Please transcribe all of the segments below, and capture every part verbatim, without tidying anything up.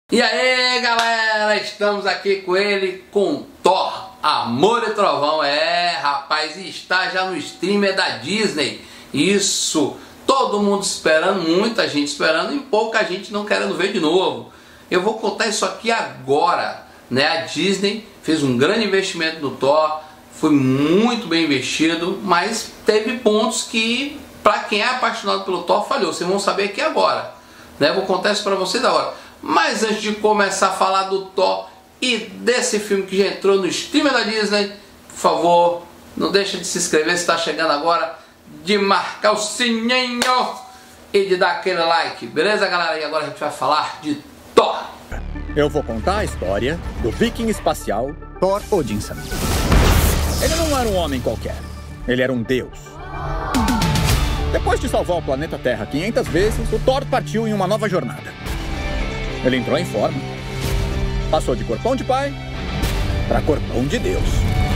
E aí galera, estamos aqui com ele, com Thor, Amor e Trovão. É rapaz, está já no streamer da Disney. Isso, todo mundo esperando, muita gente esperando e pouca gente não querendo ver de novo. Eu vou contar isso aqui agora, né? A Disney fez um grande investimento no Thor, foi muito bem investido, mas teve pontos que, para quem é apaixonado pelo Thor, falhou. Vocês vão saber aqui agora, né? Vou contar isso para vocês agora. Mas antes de começar a falar do Thor e desse filme que já entrou no streamer da Disney, por favor, não deixa de se inscrever se está chegando agora, de marcar o sininho e de dar aquele like, beleza galera? E agora a gente vai falar de Thor. Eu vou contar a história do viking espacial Thor Odinson. Ele não era um homem qualquer, ele era um deus. Depois de salvar o planeta Terra quinhentas vezes, o Thor partiu em uma nova jornada. Ele entrou em forma, passou de corpão de pai para corpão de Deus.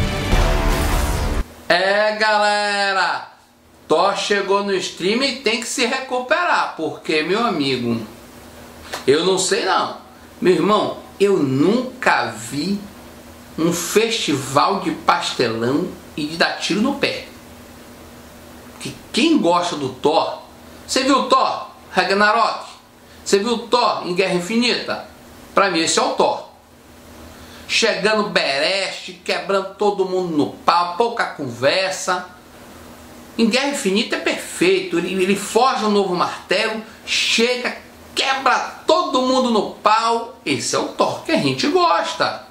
É galera, Thor chegou no stream e tem que se recuperar, porque meu amigo, eu não sei não, meu irmão, eu nunca vi um festival de pastelão e de dar tiro no pé. Que quem gosta do Thor, você viu o Thor Ragnarok? Você viu o Thor em Guerra Infinita? Pra mim esse é o Thor. Chegando bereste, quebrando todo mundo no pau, pouca conversa. Em Guerra Infinita é perfeito. Ele, ele forja um novo martelo, chega, quebra todo mundo no pau. Esse é o Thor que a gente gosta.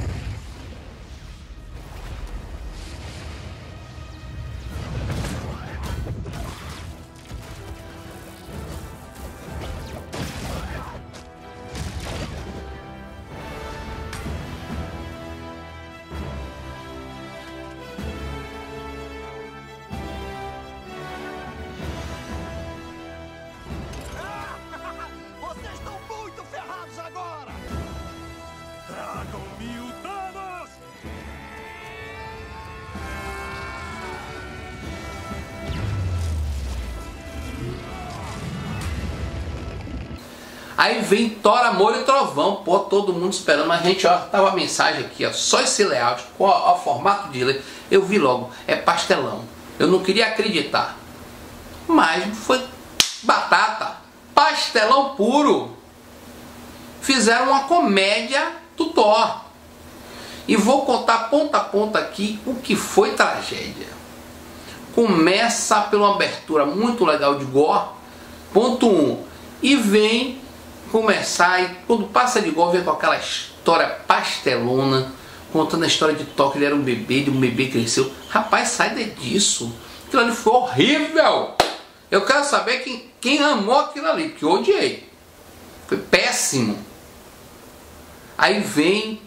Aí vem Thor, Amor e Trovão. Pô, todo mundo esperando. Mas, gente, ó, tava a mensagem aqui, ó. Só esse layout, com o formato de ler. Eu vi logo, é pastelão. Eu não queria acreditar. Mas foi batata. Pastelão puro. Fizeram uma comédia do Thor. E vou contar ponta a ponta aqui o que foi tragédia. Começa pela abertura muito legal de gore. Ponto um. E vem começar, e quando passa de gol, vem com aquela história pastelona, contando a história de Thor, que ele era um bebê, de um bebê cresceu. Rapaz, sai disso. Aquilo ali foi horrível. Eu quero saber quem, quem amou aquilo ali, porque eu odiei. Foi péssimo. Aí vem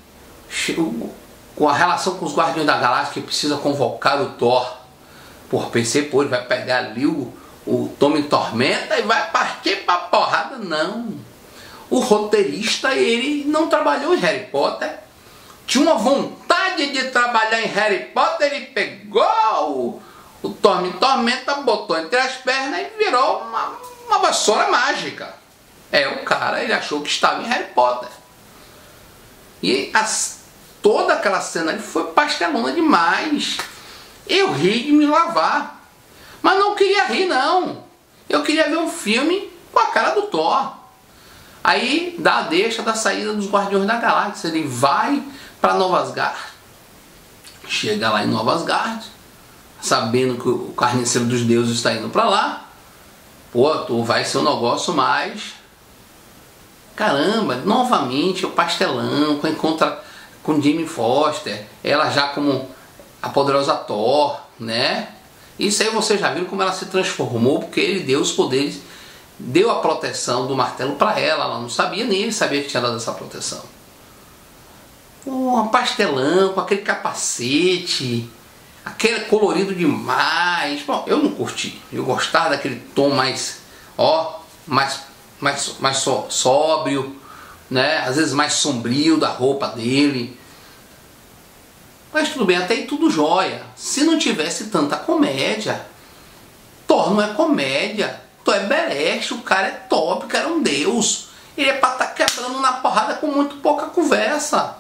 com a relação com os Guardiões da Galáxia, que precisa convocar o Thor. Pô, pensei, pô, ele vai pegar ali o, o Tome Tormenta e vai partir pra porrada. Não. O roteirista, ele não trabalhou em Harry Potter. Tinha uma vontade de trabalhar em Harry Potter. Ele pegou o, o Tome Tormenta, botou entre as pernas e virou uma, uma vassoura mágica. É, o cara, ele achou que estava em Harry Potter. E as, toda aquela cena ali foi pastelona demais. Eu ri de me lavar. Mas não queria rir, não. Eu queria ver um filme com a cara do Thor. Aí dá a deixa da saída dos Guardiões da Galáxia. Ele vai para Nova Asgard. Chega lá em Nova Asgard, sabendo que o Carniceiro dos Deuses está indo para lá. Pô, tu vai ser um negócio mais... Caramba, novamente o pastelão, com encontra com Jane Foster. Ela já como a poderosa Thor, né? Isso aí vocês já viram como ela se transformou, porque ele deu os poderes, deu a proteção do martelo para ela. Ela não sabia, nem ele sabia que tinha dado essa proteção. Um pastelão com aquele capacete, aquele colorido demais. Bom, eu não curti. Eu gostava daquele tom mais, ó, mais, mais, mais só, sóbrio, né? Às vezes mais sombrio da roupa dele. Mas tudo bem, até aí tudo jóia. Se não tivesse tanta comédia. Thor não é comédia. Thor é bereste, o cara é top, o cara é um deus. Ele é para estar tá quebrando na porrada com muito pouca conversa.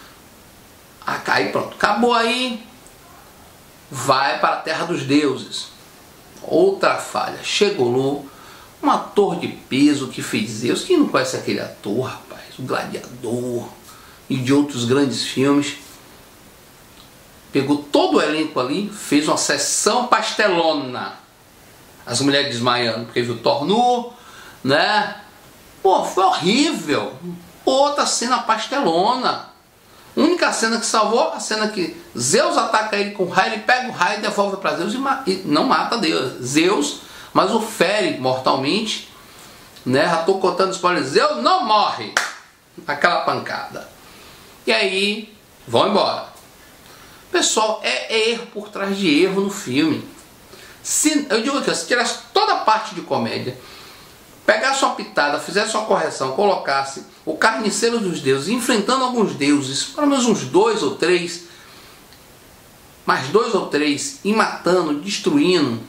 Aí pronto, acabou aí. Vai para a terra dos deuses. Outra falha. Chegou lá, um ator de peso que fez Zeus. Quem não conhece aquele ator, rapaz? O Gladiador e de outros grandes filmes. Pegou todo o elenco ali, fez uma sessão pastelona. As mulheres desmaiando porque viu Thor nu, né? Pô, foi horrível. Outra cena pastelona. Única cena que salvou, a cena que Zeus ataca ele com raio, ele pega o raio e devolve para Zeus e, ma e não mata Deus, Zeus, mas o fere mortalmente, né? Já tô contando spoiler, Zeus não morre, aquela pancada. E aí, vão embora. Pessoal, é, é erro por trás de erro no filme. Se, eu digo aqui, se tirasse toda a parte de comédia, pegasse uma pitada, fizesse uma correção, colocasse o carniceiro dos deuses enfrentando alguns deuses, pelo menos uns dois ou três, mais dois ou três, e matando, destruindo.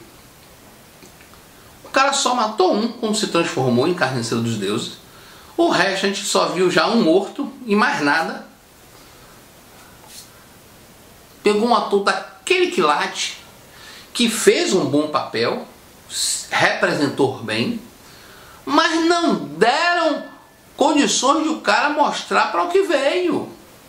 O cara só matou um quando se transformou em carniceiro dos deuses. O resto a gente só viu já um morto e mais nada. Pegou um ator daquele quilate que fez um bom papel, representou bem, mas não deram condições de o cara mostrar para o que veio.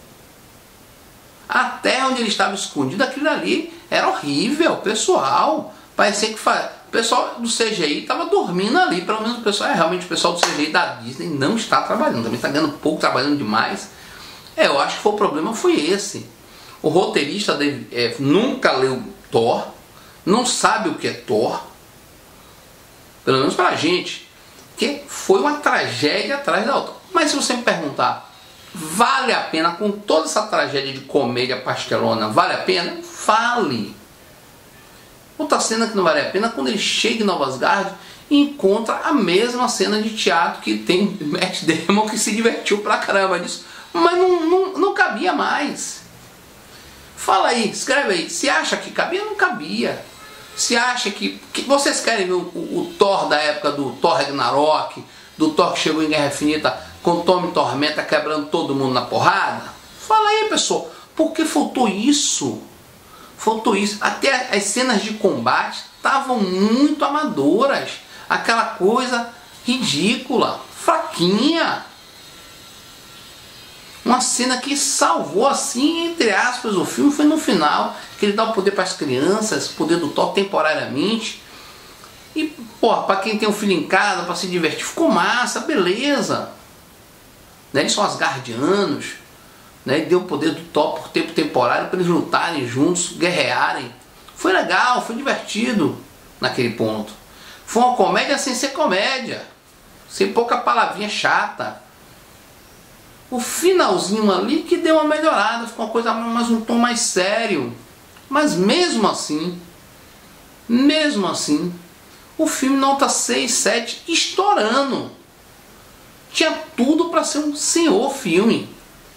A terra onde ele estava escondido, aquilo ali era horrível, pessoal. Parecia que fa... o pessoal do C G I estava dormindo ali. Pelo menos o pessoal, é realmente o pessoal do C G I da Disney não está trabalhando. Também está ganhando pouco, trabalhando demais. É, eu acho que foi, o problema foi esse. O roteirista deve, é, nunca leu Thor, não sabe o que é Thor. Pelo menos pra gente. Que foi uma tragédia atrás da outra. Mas se você me perguntar, vale a pena com toda essa tragédia de comédia pastelona, vale a pena? Vale. Outra cena que não vale a pena é quando ele chega em Nova Asgard e encontra a mesma cena de teatro que tem Matt Damon, que se divertiu pra caramba disso. Mas não, não, não cabia mais. Fala aí, escreve aí. Se acha que cabia, não cabia. Se acha que, que vocês querem ver o, o, o Thor da época do Thor Ragnarok, do Thor que chegou em Guerra Infinita com Tome Tormenta quebrando todo mundo na porrada? Fala aí, pessoal, porque faltou isso. Faltou isso. Até as cenas de combate estavam muito amadoras. Aquela coisa ridícula, fraquinha. Uma cena que salvou, assim, entre aspas, o filme foi no final, que ele dá o poder para as crianças, o poder do Thor temporariamente. E, porra, para quem tem um filho em casa, para se divertir, ficou massa, beleza. Né? Eles são asgardianos, né? Deu o poder do Thor por tempo temporário para eles lutarem juntos, guerrearem. Foi legal, foi divertido naquele ponto. Foi uma comédia sem ser comédia, sem pouca palavrinha chata. O finalzinho ali que deu uma melhorada, ficou uma coisa mais, um tom mais sério. Mas mesmo assim, mesmo assim, o filme nota seis, sete, estourando. Tinha tudo para ser um senhor filme.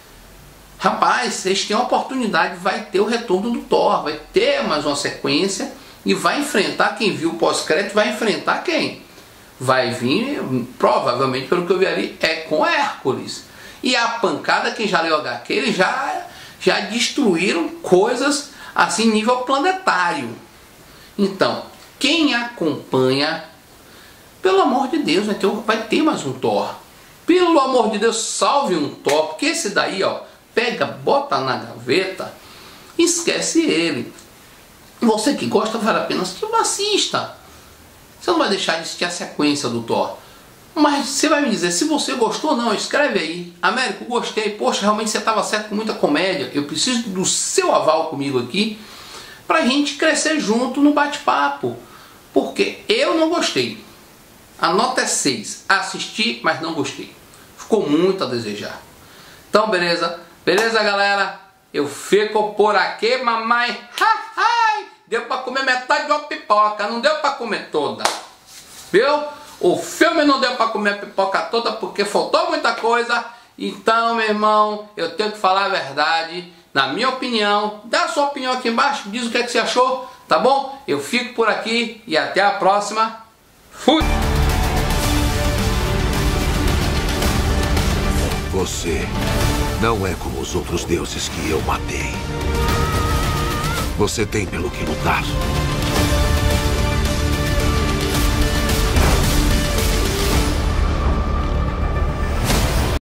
Rapaz, vocês têm a oportunidade, vai ter o retorno do Thor, vai ter mais uma sequência e vai enfrentar, quem viu o pós-crédito, vai enfrentar quem? Vai vir, provavelmente, pelo que eu vi ali, é com Hércules. E a pancada, quem já leu H Q, eles já, já destruíram coisas assim nível planetário. Então, quem acompanha, pelo amor de Deus, vai ter, vai ter mais um Thor. Pelo amor de Deus, salve um Thor, porque esse daí, ó, pega, bota na gaveta, esquece ele. Você que gosta, vale a pena assista. Você não vai deixar de assistir a sequência do Thor. Mas você vai me dizer, se você gostou ou não, escreve aí. Américo, gostei. Poxa, realmente você estava certo com muita comédia. Eu preciso do seu aval comigo aqui pra gente crescer junto no bate-papo. Porque eu não gostei. A nota é seis. Assisti, mas não gostei. Ficou muito a desejar. Então, beleza? Beleza, galera? Eu fico por aqui, mamãe. Deu pra comer metade de uma pipoca. Não deu pra comer toda. Viu? O filme não deu para comer a pipoca toda porque faltou muita coisa. Então, meu irmão, eu tenho que falar a verdade. Na minha opinião, dá a sua opinião aqui embaixo. Diz o que é que você achou, tá bom? Eu fico por aqui e até a próxima. Fui! Você não é como os outros deuses que eu matei. Você tem pelo que lutar.